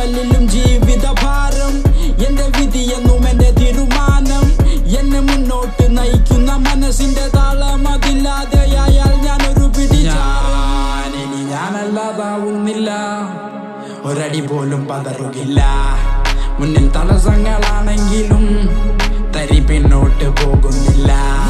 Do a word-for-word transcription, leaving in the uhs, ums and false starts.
ചുമലിലും ജീവിതഭാരം എന്റെ വിധിയെന്നും എന്റെ തീരുമാനം എന്നെ മുന്നോട്ട് നയിക്കുന്ന മനസ്സിന്റെ താളം അതില്ലാതെയായാൽ ഞാനൊരു പിടിച്ചാൻ ഇനി ഞാനല്ലാതാവുന്നില്ല ഒരടി പോലും പതറുകില്ല മുന്നിൽ തടസ്സങ്ങളാണെങ്കിലും തരി പിന്നോട്ട് പോകുന്നില്ല